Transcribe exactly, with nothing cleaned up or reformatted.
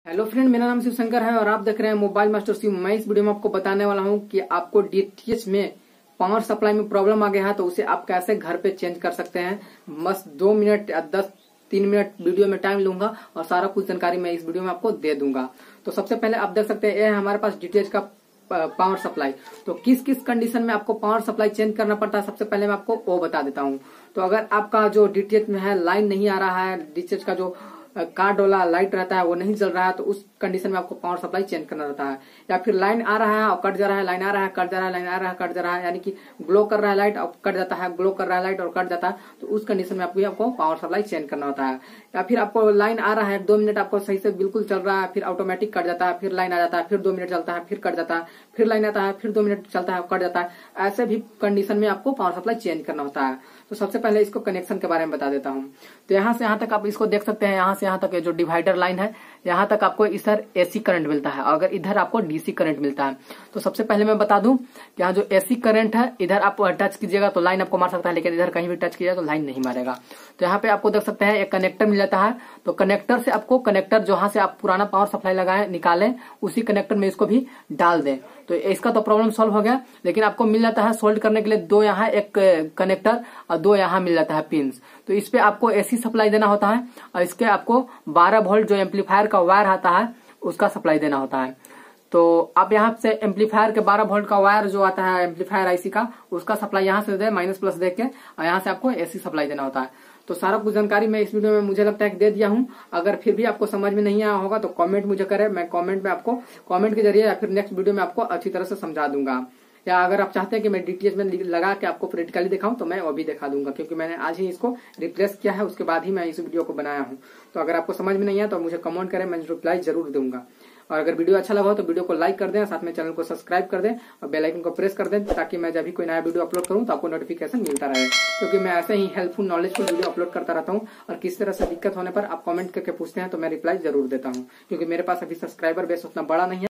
Hello friend, मेरा नाम शिव शंकर है और आप देख रहे हैं मोबाइल मास्टर शिव। मैं इस वीडियो में आपको बताने वाला हूं कि आपको डीटीएच में पावर सप्लाई में प्रॉब्लम आ गया है तो उसे आप कैसे घर पे चेंज कर सकते हैं। बस दो मिनट या दस तीन मिनट वीडियो में टाइम लूंगा और सारा कुछ जानकारी मैं इस वीडियो में आपको दे दूंगा। तो सबसे पहले आप देख सकते हैं ये है हमारे पास डीटीएच का पावर सप्लाई। तो किस किस कंडीशन में आपको पावर सप्लाई चेंज करना पड़ता है सबसे पहले मैं आपको वो बता देता हूँ। तो अगर आपका जो डीटीएच में है लाइन नहीं आ रहा है, डीटीएच का जो कार्ड वाला लाइट रहता है वो नहीं चल रहा है, तो उस कंडीशन में आपको पावर सप्लाई चेंज करना रहता है। या फिर लाइन आ रहा है और कट जा रहा है, लाइन आ रहा है कट जा रहा है, लाइन आ रहा है कट जा रहा है, यानी कि ग्लो कर रहा है लाइट और कट जाता है, ग्लो कर रहा है लाइट और कट जाता है, तो उस कंडीशन में आपको आपको पावर सप्लाई चेंज करना होता है। या फिर आपको लाइन आ रहा है, दो मिनट आपको सही से बिल्कुल चल रहा है, फिर ऑटोमेटिक कट जाता है, फिर लाइन आ जाता है, फिर दो मिनट चलता है, फिर कट जाता है, फिर लाइन आता है, फिर दो मिनट चलता है, कट जाता है, ऐसे भी कंडीशन में आपको पावर सप्लाई चेंज करना होता है। तो सबसे पहले इसको कनेक्शन के बारे में बता देता हूँ। तो यहाँ से यहाँ तक आप इसको देख सकते हैं, यहाँ से यहाँ तक जो डिवाइडर लाइन है यहाँ तक आपको इधर एसी करंट मिलता है, अगर इधर आपको डीसी करंट मिलता है। तो सबसे पहले मैं बता दूं कि यहाँ जो एसी करंट है इधर आप टच कीजिएगा तो लाइन आपको मार सकता है, लेकिन इधर कहीं भी टच कीजिएगा तो लाइन नहीं मारेगा। तो यहाँ पे आपको देख सकते हैं एक कनेक्टर मिल जाता है। तो कनेक्टर से आपको कनेक्टर जहाँ से आप पुराना पावर सप्लाई लगाए निकालें उसी कनेक्टर में इसको भी डाल दें। तो इसका तो प्रॉब्लम सॉल्व हो गया, लेकिन आपको मिल जाता है सोल्ड करने के लिए दो यहाँ एक कनेक्टर और दो यहाँ मिल जाता है पिंस। तो इस पे आपको एसी सप्लाई देना होता है और इसके आपको बारह वोल्ट जो एम्पलीफायर का वायर आता है उसका सप्लाई देना होता है। तो आप यहाँ से एम्पलीफायर के बारह वोल्ट का वायर जो आता है एम्पलीफायर आईसी का, उसका सप्लाई यहाँ से दे माइनस प्लस दे के, और यहाँ से आपको एसी सप्लाई देना होता है। तो सारा कुछ जानकारी मैं इस वीडियो में मुझे लगता है कि दे दिया हूँ। अगर फिर भी आपको समझ में नहीं आया होगा तो कमेंट मुझे करें, मैं कमेंट में आपको कमेंट के जरिए या फिर नेक्स्ट वीडियो में आपको अच्छी तरह से समझा दूंगा। या अगर आप चाहते हैं कि मैं डीटीएच में लगा के आपको प्रैक्टिकली दिखाऊं तो मैं वो भी दिखा दूंगा, क्योंकि मैंने आज ही इसको रिप्लेस किया है, उसके बाद ही मैं इस वीडियो को बनाया हूं। तो अगर आपको समझ में नहीं आया तो मुझे कमेंट करें, मैं रिप्लाई जरूर दूंगा। और अगर वीडियो अच्छा लगा हो तो वीडियो को लाइक कर दें, साथ में चैनल को सब्सक्राइब कर दें और बेल आइकन को प्रेस कर दें, ताकि मैं जब भी कोई नया वीडियो अपलोड करूं तो आपको नोटिफिकेशन मिलता रहे। क्योंकि मैं ऐसे ही हेल्पफुल नॉलेजफुल वीडियो अपलोड करता रहता हूं और किसी तरह से दिक्कत होने पर आप कमेंट करके पूछते हैं तो मैं रिप्लाई जरूर देता हूं, क्योंकि मेरे पास अभी सब्सक्राइबर बेस उतना बड़ा नहीं है।